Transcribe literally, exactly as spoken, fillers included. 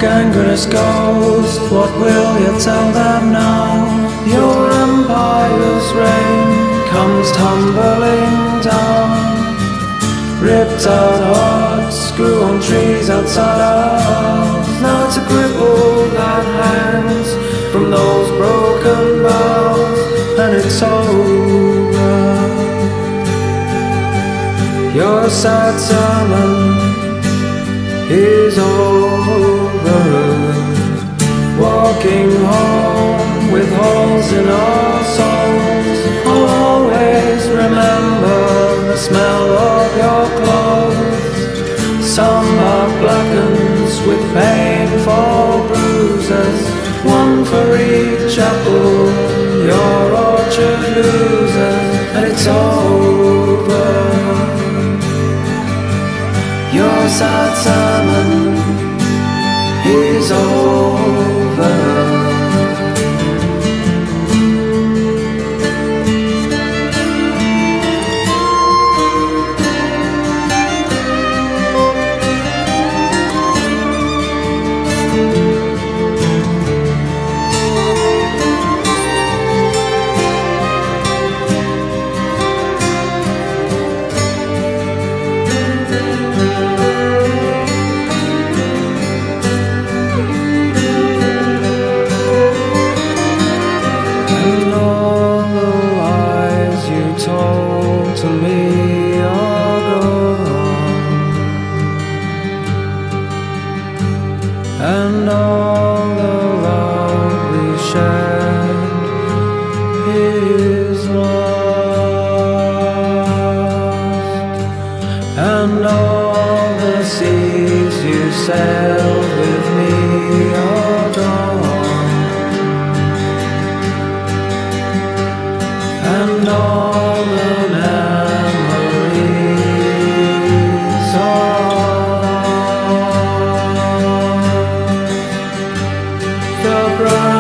gangrenous ghost, what will you tell them now? Your empire's reign comes tumbling down. Ripped out hearts grew on trees outside our house. Now it's a cripple that hangs from those broken boughs, and it's over. Your sad sermon is over. Walking home with holes in our souls, I'll always remember the smell of your clothes. Some are blackened with painful bruises, one for each apple your orchard loses, and it's over. Your sad sermon is over. Told to me are gone, and all the love we shared is lost, and all the seas you sailed with me are gone, and all the bright